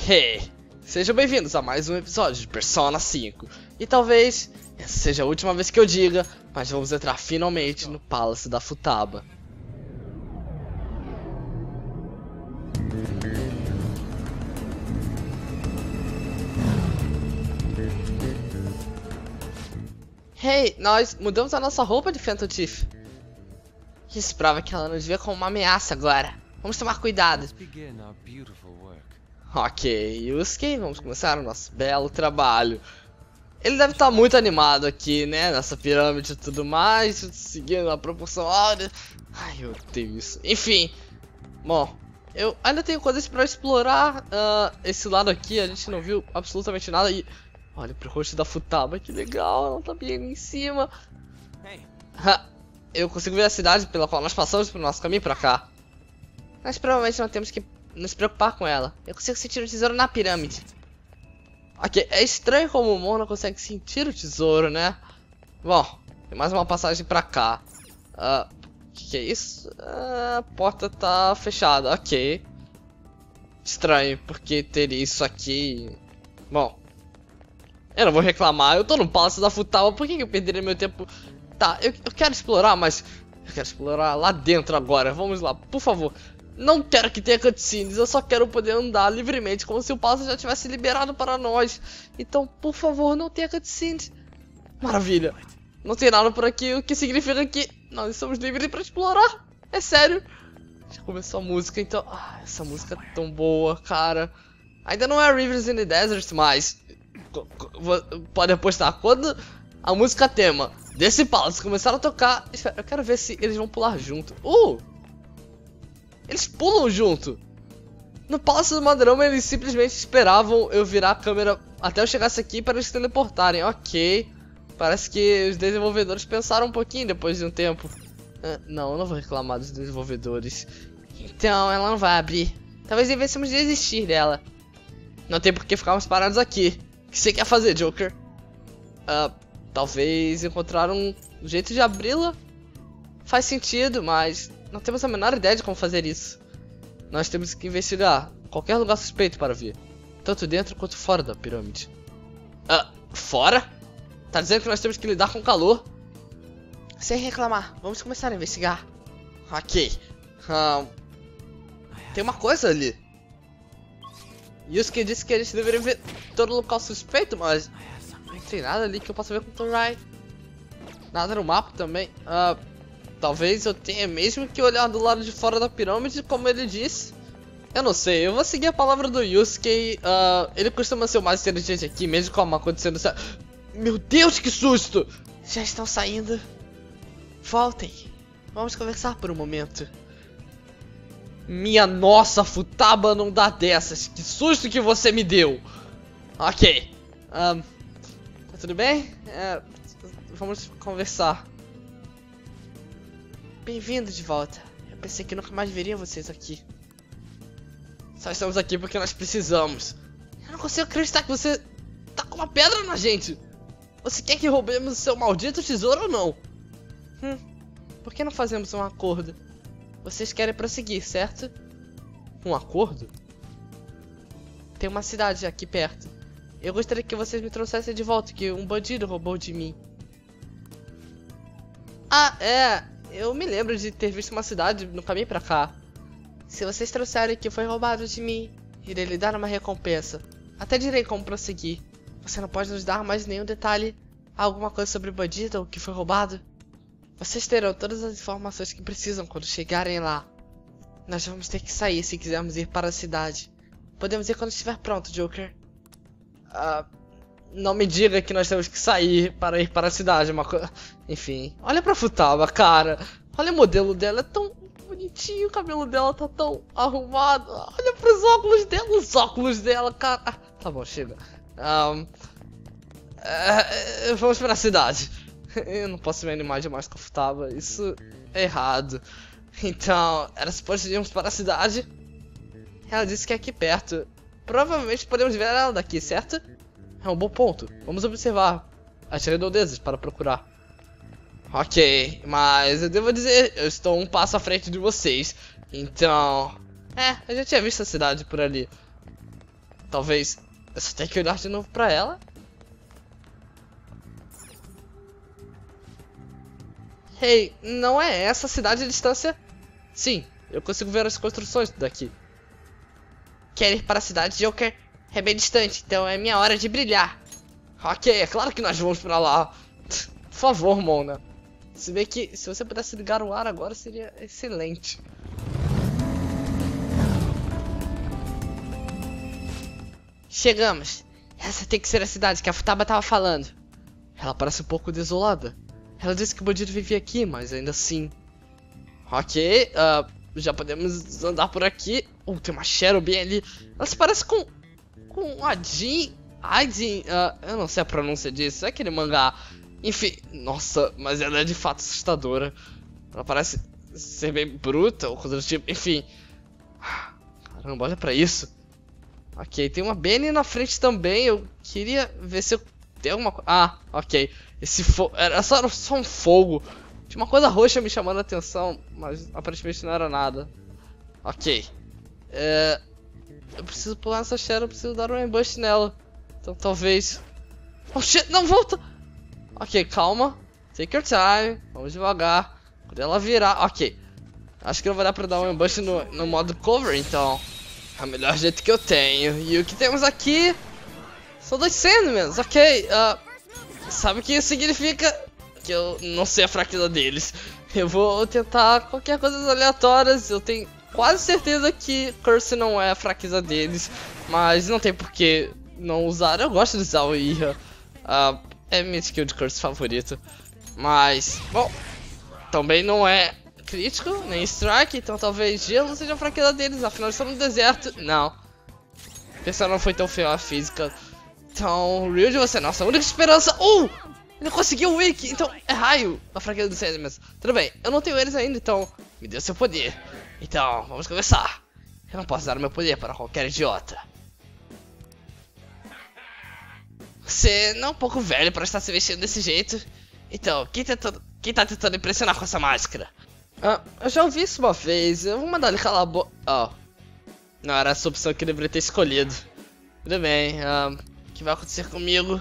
Hey, sejam bem-vindos a mais um episódio de Persona 5. E talvez essa seja a última vez que eu diga, mas vamos entrar finalmente no Palace da Futaba. Hey, nós mudamos a nossa roupa de Phantom Thief. Isso prova que ela nos vê como uma ameaça agora. Vamos tomar cuidado. Ok, Yusuke, vamos começar o nosso belo trabalho. Ele deve estar muito animado aqui, né? Nessa pirâmide e tudo mais, seguindo a proporção áurea. Ai, eu odeio isso. Enfim, bom, eu ainda tenho coisas pra explorar. Esse lado aqui a gente não viu absolutamente nada. E olha pro rosto da Futaba, que legal, ela tá bem ali em cima. Eu consigo ver a cidade pela qual nós passamos pro nosso caminho pra cá. Mas provavelmente não temos que nos preocupar com ela. Eu consigo sentir o tesouro na pirâmide. Ok, é estranho como o Mona consegue sentir o tesouro, né? Bom, tem mais uma passagem pra cá. Que é isso? A porta tá fechada, ok. Estranho, porque teria isso aqui. Bom, eu não vou reclamar, eu tô no Palácio da Futaba, por que eu perderia meu tempo? Tá, eu quero explorar, mas eu quero explorar lá dentro agora, vamos lá, por favor. Não quero que tenha cutscenes, eu só quero poder andar livremente, como se o palácio já tivesse liberado para nós. Então, por favor, não tenha cutscenes. Maravilha, não tem nada por aqui, o que significa que nós estamos livres para explorar, é sério. Já começou a música, então, essa música é tão boa, cara. Ainda não é Rivers in the Desert, mas pode apostar, quando a música tema desse palácio começar a tocar, espera, eu quero ver se eles vão pular junto. Eles pulam junto. No Palácio do Madrama eles simplesmente esperavam eu virar a câmera até eu chegasse aqui para eles se teleportarem. Ok, parece que os desenvolvedores pensaram um pouquinho depois de um tempo. Não, eu não vou reclamar dos desenvolvedores. Então ela não vai abrir. Talvez devêssemos desistir dela. Não tem por que ficarmos parados aqui. O que você quer fazer, Joker? Talvez encontrar um jeito de abri-la. Faz sentido, mas não temos a menor ideia de como fazer isso. Nós temos que investigar qualquer lugar suspeito para ver, tanto dentro quanto fora da pirâmide. Fora? Tá dizendo que nós temos que lidar com o calor? Sem reclamar, vamos começar a investigar. Ok. Tem uma coisa ali. Yusuke disse que a gente deveria ver todo local suspeito, mas não tem nada ali que eu possa ver com o Torai. Nada no mapa também. Talvez eu tenha mesmo que olhar do lado de fora da pirâmide, como ele disse. Eu não sei, eu vou seguir a palavra do Yusuke. Ele costuma ser o mais inteligente aqui, mesmo com acontecendo. Meu Deus, que susto! Já estão saindo. Voltem. Vamos conversar por um momento. Minha nossa, Futaba não dá dessas. Que susto que você me deu. Ok. Tá tudo bem? Vamos conversar. Bem-vindo de volta. Eu pensei que nunca mais veria vocês aqui. Só estamos aqui porque nós precisamos. Eu não consigo acreditar que você tá com uma pedra na gente. Você quer que roubemos o seu maldito tesouro ou não? Por que não fazemos um acordo? Vocês querem prosseguir, certo? Um acordo? Tem uma cidade aqui perto. Eu gostaria que vocês me trouxessem de volta, que um bandido roubou de mim. Eu me lembro de ter visto uma cidade no caminho pra cá. Se vocês trouxerem que foi roubado de mim, irei lhe dar uma recompensa. Até direi como prosseguir. Você não pode nos dar mais nenhum detalhe? Alguma coisa sobre o bandido ou o que foi roubado? Vocês terão todas as informações que precisam quando chegarem lá. Nós vamos ter que sair se quisermos ir para a cidade. Podemos ir quando estiver pronto, Joker. Não me diga que nós temos que sair para ir para a cidade, uma coisa. Enfim, olha pra Futaba, cara. Olha o modelo dela, é tão bonitinho, o cabelo dela tá tão arrumado. Olha pros óculos dela, os óculos dela, cara. Tá bom, chega. Vamos para a cidade. Eu não posso me animar demais com a Futaba, isso é errado. Então, era suposto irmos para a cidade. Ela disse que é aqui perto. Provavelmente podemos ver ela daqui, certo? É um bom ponto. Vamos observar as redondezas para procurar. Ok, mas eu devo dizer, eu estou um passo à frente de vocês. Então... eu já tinha visto a cidade por ali. talvez eu só tenho que olhar de novo pra ela. Hey, não é essa cidade a distância? Sim, eu consigo ver as construções daqui. Quer ir para a cidade, Joker? É bem distante, então é minha hora de brilhar. Ok, é claro que nós vamos pra lá. Por favor, Mona. Se bem que se você pudesse ligar o ar agora seria excelente. Chegamos. Essa tem que ser a cidade que a Futaba tava falando. Ela parece um pouco desolada. Ela disse que o bandido vivia aqui, mas ainda assim... Ok, já podemos andar por aqui. Tem uma Cheryl bem ali. Ela se parece com a Jean. Eu não sei a pronúncia disso. É aquele mangá. Enfim, nossa, mas ela é de fato assustadora. Ela parece ser bem bruta ou coisa do tipo. Enfim. Caramba, olha pra isso. Ok, tem uma Benny na frente também. Eu queria ver se eu tenho alguma coisa. Ah, ok. Esse fogo. Era só um fogo. Tinha uma coisa roxa me chamando a atenção, mas aparentemente não era nada. Ok. Eu preciso pular nessa Cheryl, eu preciso dar um ambush nela. Então talvez... Oh shit, não, volta! Ok, calma. Take your time. Vamos devagar. Quando ela virar... Ok. Acho que não vai dar pra dar um ambush no modo cover, então... É o melhor jeito que eu tenho. E o que temos aqui... São 2 Sandmans, ok. Sabe o que isso significa? Que eu não sei a fraqueza deles. Eu vou tentar qualquer coisa aleatórias. Eu tenho quase certeza que Curse não é a fraqueza deles. Mas não tem por que não usar. Eu gosto de usar o Iha. É minha skill de Curse favorita. Mas, bom, também não é crítico, nem strike. Então talvez gelo seja a fraqueza deles. Afinal, eles estão no deserto. Não. O pessoal não foi tão feio a física. Então, Ryuji, você é nossa única esperança. Ele conseguiu o Wiki, então é raio a fraqueza dos Sandmans. Tudo bem, eu não tenho eles ainda, então me dê seu poder. Então, vamos começar. Eu não posso dar o meu poder para qualquer idiota. Você não é um pouco velho para estar se vestindo desse jeito. Então, quem tá tentando impressionar com essa máscara? Eu já ouvi isso uma vez, eu vou mandar ele calar a boca. Não era essa opção que eu deveria ter escolhido. Tudo bem, o que vai acontecer comigo?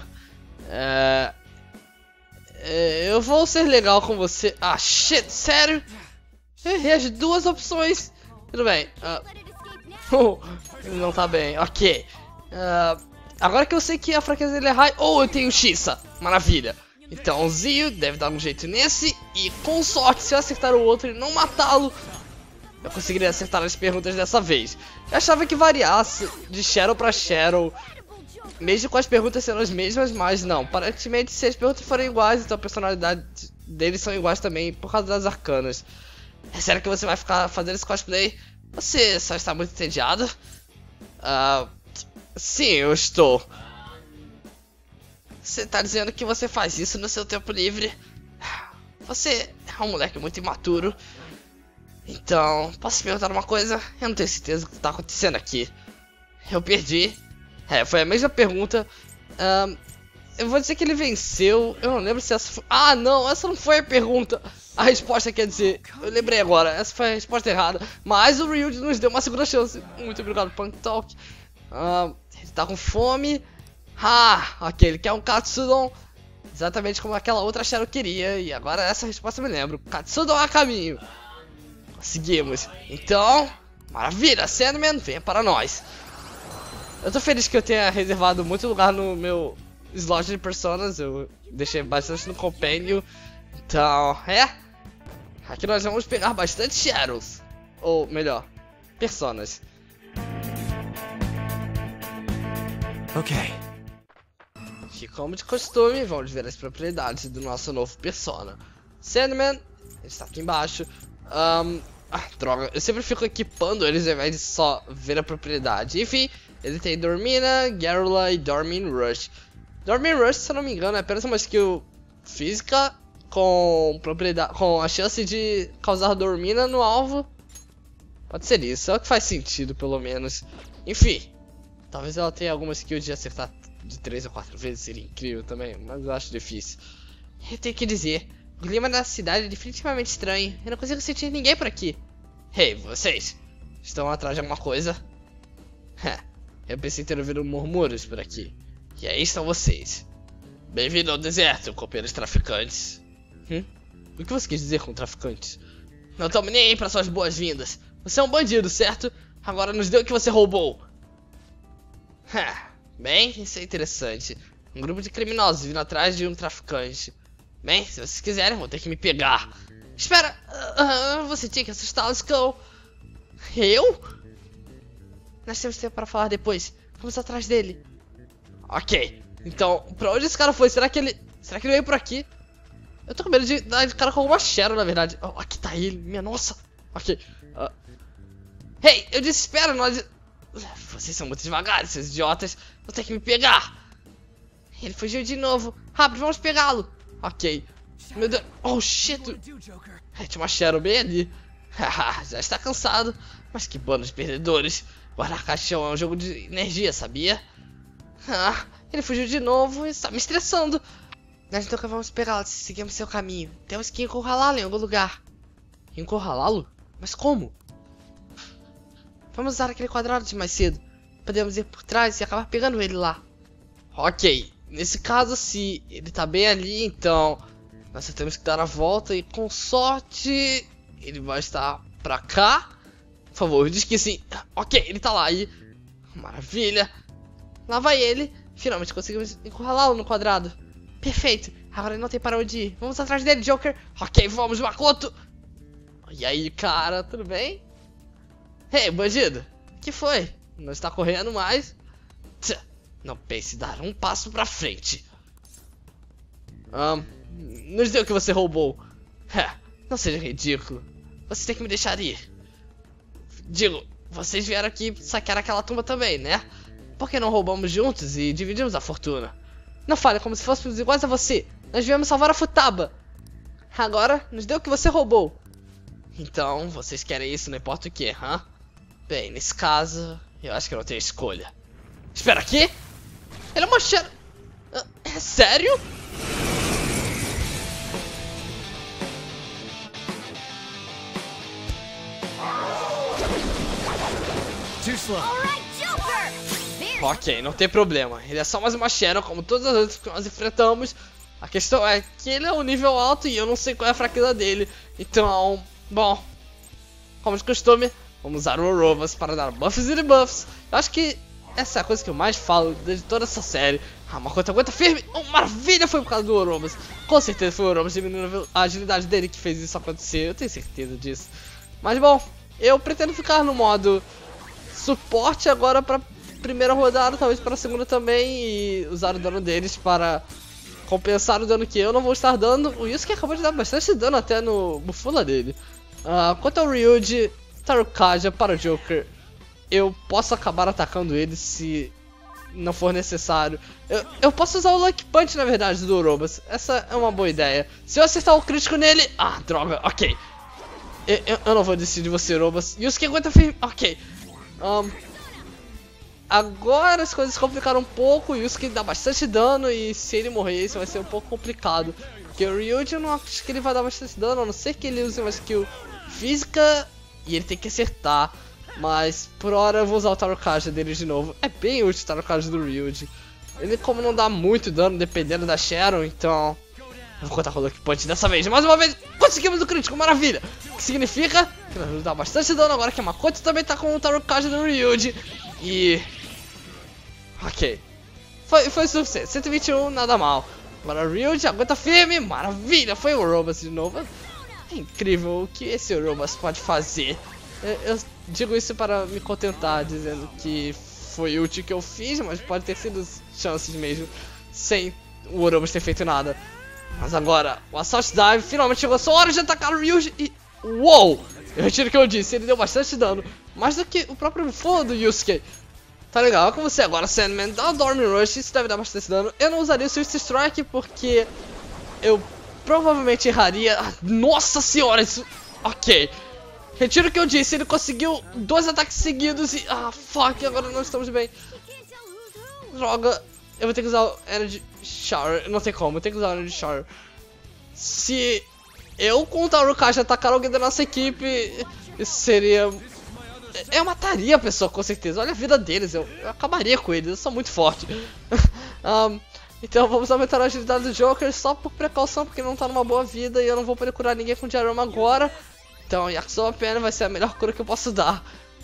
Eu vou ser legal com você. Shit, sério? Eu errei as 2 opções. Tudo bem. Ele não tá bem, ok. Agora que eu sei que a fraqueza dele é high. Eu tenho Xissa. Maravilha. Então o Zio deve dar um jeito nesse. E com sorte, se eu acertar o outro e não matá-lo, eu conseguiria acertar as perguntas dessa vez. Eu achava que variasse de Cheryl pra Cheryl, mesmo com as perguntas sendo as mesmas, mas não. Aparentemente, se as perguntas forem iguais, então a personalidade deles são iguais também por causa das arcanas. É sério que você vai ficar fazendo esse cosplay? Você só está muito entediado? Sim, eu estou. Você tá dizendo que você faz isso no seu tempo livre? Você é um moleque muito imaturo. Então, posso te perguntar uma coisa? Eu não tenho certeza do que tá acontecendo aqui. Eu perdi. Foi a mesma pergunta. Eu vou dizer que ele venceu. Eu não lembro se essa foi... não, essa não foi a pergunta. A resposta quer dizer... Eu lembrei agora, essa foi a resposta errada. Mas o Ryuji nos deu uma segunda chance. Muito obrigado, Punk Talk. Ele tá com fome. Ok, ele quer um Katsudon. Exatamente como aquela outra Cheryl queria. E agora essa resposta eu me lembro. Katsudon a caminho. Conseguimos. Então, maravilha, Sandman, venha para nós. Eu tô feliz que eu tenha reservado muito lugar no meu slot de personas. Eu deixei bastante no Companion. Então, aqui nós vamos pegar bastante Cheryls. Ou melhor, personas. Ok. E como de costume, vamos ver as propriedades do nosso novo persona. Sandman, ele está aqui embaixo. Droga, eu sempre fico equipando eles ao invés de só ver a propriedade. Enfim, ele tem Dormina, Garrula e Dormin Rush. Dormin Rush, se eu não me engano, é apenas uma skill física com propriedade, com a chance de causar Dormina no alvo. Pode ser isso, é o que faz sentido, pelo menos. Enfim, talvez ela tenha alguma skill de acertar de 3 ou 4 vezes, seria incrível também, mas eu acho difícil. Eu tenho que dizer, o clima da cidade é definitivamente estranho. Eu não consigo sentir ninguém por aqui. Hey, vocês estão atrás de alguma coisa? Eu pensei ter ouvido murmúrios por aqui. E aí estão vocês. Bem-vindo ao deserto, companheiros traficantes. O que você quis dizer com traficantes? Não tome nem aí para suas boas-vindas. Você é um bandido, certo? Agora nos dê o que você roubou. Bem, isso é interessante. Um grupo de criminosos vindo atrás de um traficante. Bem, se vocês quiserem, vão ter que me pegar. Espera, você tinha que assustá-los, Cole. Eu? Nós temos tempo para falar depois. Vamos atrás dele. Ok, então, pra onde esse cara foi? Será que ele veio por aqui? Eu tô com medo de dar de cara com alguma Shadow, na verdade. Oh, aqui tá ele, minha nossa. Ok. Hey, eu disse espera, nós... Vocês são muito devagar, seus idiotas. Vão ter que me pegar. Ele fugiu de novo. Rápido, vamos pegá-lo. Ok. Meu Deus. Oh, shit. Tinha uma Shadow bem ali. Já está cansado. Mas que bando de perdedores. Guardar caixão é um jogo de energia, sabia? Ele fugiu de novo e está me estressando. Nós nunca vamos pegá-lo se seguirmos seu caminho. Temos que encurralá-lo em algum lugar. Encurralá-lo? Mas como? Vamos usar aquele quadrado de mais cedo. Podemos ir por trás e acabar pegando ele lá. Ok. Nesse caso, se ele tá bem ali, então nós só temos que dar a volta e com sorte ele vai estar pra cá. Por favor, diz que sim. Ok, ele tá lá aí. Maravilha. Lá vai ele. Finalmente conseguimos encurralá-lo no quadrado. Perfeito. Agora ele não tem para onde ir. Vamos atrás dele, Joker. Ok, vamos, Makoto. E aí, cara, tudo bem? Ei, bandido. O que foi? Não está correndo mais? Não pense em dar um passo pra frente. Nos dê o que você roubou. Não seja ridículo. Você tem que me deixar ir. Digo, vocês vieram aqui saquear aquela tumba também, né? Por que não roubamos juntos e dividimos a fortuna? Não fale como se fôssemos iguais a você. Nós viemos salvar a Futaba. Agora, nos dê o que você roubou. Então, vocês querem isso, não importa o que, Bem, nesse caso, eu acho que eu não tenho escolha. Espera, aqui? Ele é uma Shadow. É sério? Too slow. Ok, não tem problema. Ele é só mais uma Shadow, como todas as outras que nós enfrentamos. A questão é que ele é um nível alto e eu não sei qual é a fraqueza dele. Então, bom, como de costume, vamos usar o Ouroboros para dar buffs e debuffs. Eu acho que essa é a coisa que eu mais falo de toda essa série. Makoto aguenta firme. Maravilha, foi por causa do Ouroboros. Com certeza foi o Ouroboros diminuindo a agilidade dele que fez isso acontecer. Eu tenho certeza disso. Mas bom, eu pretendo ficar no modo suporte agora para primeira rodada, talvez para a segunda também, e usar o dano deles para compensar o dano que eu não vou estar dando. O Yusuke acabou de dar bastante dano até no Bufula dele. Quanto ao Ryuji, Tarukaja para o Joker, eu posso acabar atacando ele se não for necessário. Eu posso usar o Lucky Punch, na verdade, do Ouroboros. Essa é uma boa ideia. Se eu acertar o crítico nele... droga, ok. Eu não vou desistir de você, Ouroboros. Yusuke aguenta firme, ok. Agora as coisas complicaram um pouco. O Yusuke dá bastante dano e se ele morrer isso vai ser um pouco complicado. Porque o Ryuji eu não acho que ele vai dar bastante dano, a não ser que ele use uma skill física e ele tem que acertar. Mas por hora eu vou usar o Tarukaja dele de novo. É bem útil o Tarukaja do Ryuji. Ele como não dá muito dano dependendo da Sharon, então eu vou contar com o Lucky Punch dessa vez. Mais uma vez conseguimos o crítico, maravilha. O que significa que nós vamos dar bastante dano agora que a Makoto também tá com o Tarukaja do Ryuji. E... ok, foi suficiente, 121, nada mal. Agora o Ryuji aguenta firme, maravilha, foi o Ouroboros de novo. É incrível o que esse Ouroboros pode fazer. Eu digo isso para me contentar, dizendo que foi útil que eu fiz, mas pode ter sido chances mesmo, sem o Ouroboros ter feito nada. Mas agora, o Assault Dive finalmente chegou a sua hora de atacar o Ryuji e... uou! Eu retiro o que eu disse, ele deu bastante dano, mais do que o próprio fogo do Yusuke. Tá legal, com você agora, Sandman, dá o Dorm Rush, isso deve dar bastante dano. Eu não usaria o Swift Strike porque eu provavelmente erraria. Nossa senhora, isso... ok. Retiro o que eu disse, ele conseguiu 2 ataques seguidos e... fuck, agora não estamos bem. Droga, eu vou ter que usar o Energy Shower, não tem como, eu tenho que usar o Energy Shower. Se eu com o Tarukaja atacar alguém da nossa equipe, isso seria Eu mataria a pessoa, com certeza. Olha a vida deles, eu acabaria com eles, eu sou muito forte. Então vamos aumentar a agilidade do Joker só por precaução, porque ele não tá numa boa vida e eu não vou poder curar ninguém com Diarama agora. Então Yakisoba Pen vai ser a melhor cura que eu posso dar.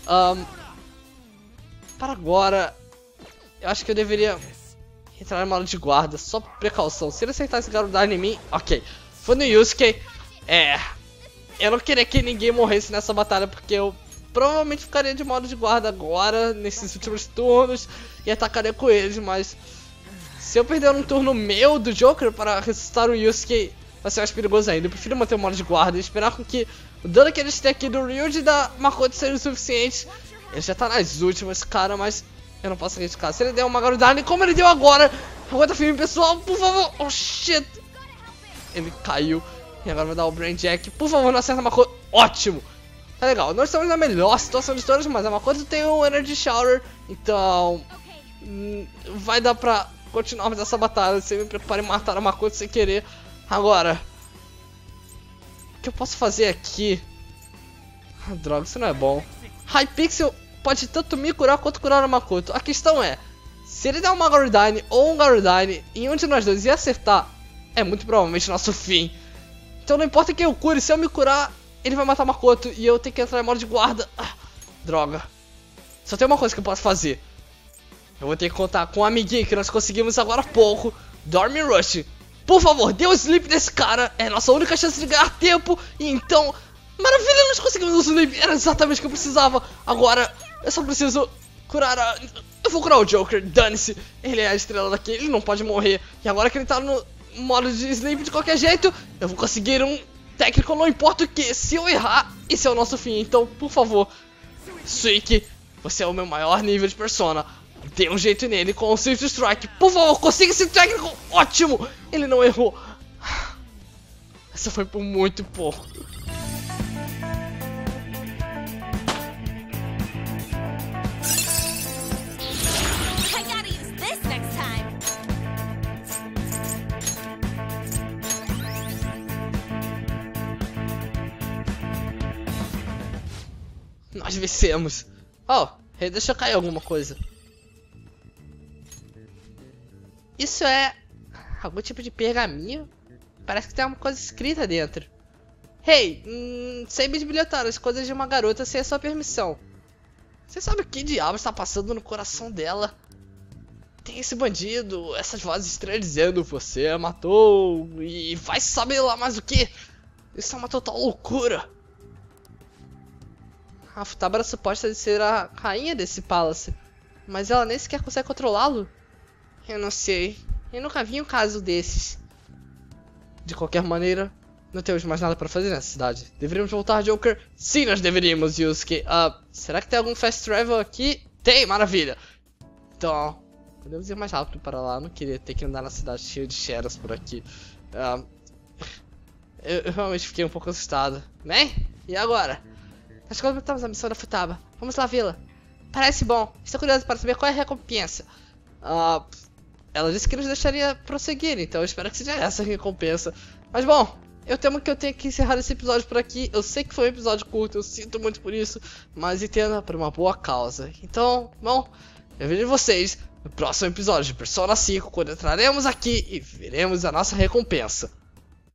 Para agora, eu acho que eu deveria entrar em modo de guarda, só por precaução. Se ele acertar esse Garudine em mim, ok. Foi no Yusuke, eu não queria que ninguém morresse nessa batalha, porque eu provavelmente ficaria de modo de guarda agora, nesses últimos turnos, e atacaria com eles, mas se eu perder um turno meu do Joker para ressuscitar o Yusuke, vai ser mais perigoso ainda. Eu prefiro manter o modo de guarda e esperar com que o dano que eles têm aqui do Ryuji e da Makoto seja o suficiente. Ele já tá nas últimas, cara, mas eu não posso arriscar. Se ele der uma Garudine, como ele deu agora, aguenta firme, pessoal, por favor. Oh, shit. Ele caiu. E agora vai dar o Brain Jack. Por favor, não acerta a Makoto. Ótimo. Tá legal. Nós estamos na melhor situação de todas, mas a Makoto tem um Energy Shower. Então vai dar pra continuarmos essa batalha sem me preocupar em matar a Makoto sem querer. Agora, o que eu posso fazer aqui? Droga, isso não é bom. Hypixel pode tanto me curar quanto curar a Makoto. A questão é, se ele der uma Garudine ou um Garudine em um de nós dois e acertar, é muito provavelmente nosso fim. Então não importa quem eu cure, se eu me curar, ele vai matar a Makoto e eu tenho que entrar em modo de guarda. Droga. Só tem uma coisa que eu posso fazer. Eu vou ter que contar com um amiguinho que nós conseguimos agora há pouco, Dormin Rush. Por favor, dê o sleep desse cara, é a nossa única chance de ganhar tempo. E então, maravilha, nós conseguimos o sleep, era exatamente o que eu precisava. Agora, eu só preciso curar a... Eu vou curar o Joker, dane-se. Ele é a estrela daqui, ele não pode morrer. E agora que ele tá no modo de sleep de qualquer jeito, eu vou conseguir um técnico, não importa o que. Se eu errar, esse é o nosso fim. Então, por favor, Suiki, você é o meu maior nível de persona. Dê um jeito nele com o Swift Strike. Por favor, consiga esse técnico. Ótimo, ele não errou. Essa foi por muito pouco. Nós vencemos. Oh, deixa eu cair alguma coisa. Isso é algum tipo de pergaminho? Parece que tem alguma coisa escrita dentro. Hey, sem bisbilhotar as coisas de uma garota sem a sua permissão. Você sabe o que diabo está passando no coração dela? Tem esse bandido, essas vozes estranhas dizendo você matou e vai saber lá mais o que. Isso é uma total loucura. A Futaba era suposta de ser a rainha desse palace, mas ela nem sequer consegue controlá-lo. Eu não sei, eu nunca vi um caso desses. De qualquer maneira, não temos mais nada para fazer nessa cidade. Deveríamos voltar, Joker? Sim, nós deveríamos, Yusuke. Será que tem algum fast travel aqui? Tem, maravilha. Então, podemos ir mais rápido para lá. Eu não queria ter que andar na cidade cheia de Sheras por aqui. Eu realmente fiquei um pouco assustado. Né? E agora? Nós completamos a missão da Futaba. Vamos lá vê-la. Parece bom. Estou curioso para saber qual é a recompensa. Ela disse que nos deixaria prosseguir, então eu espero que seja essa a recompensa. Mas bom, eu temo que eu tenha que encerrar esse episódio por aqui. Eu sei que foi um episódio curto, eu sinto muito por isso, mas entenda, por uma boa causa. Então, bom, eu vejo vocês no próximo episódio de Persona 5, quando entraremos aqui e veremos a nossa recompensa.